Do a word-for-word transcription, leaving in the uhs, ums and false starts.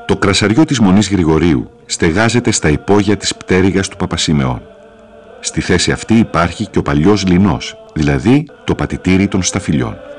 Το κρασαριό της Μονής Γρηγορείου στεγάζεται στα υπόγεια της πτέρυγας του Παπασημεών. Στη θέση αυτή υπάρχει και ο παλιός λινός, δηλαδή το πατητήρι των Σταφυλιών.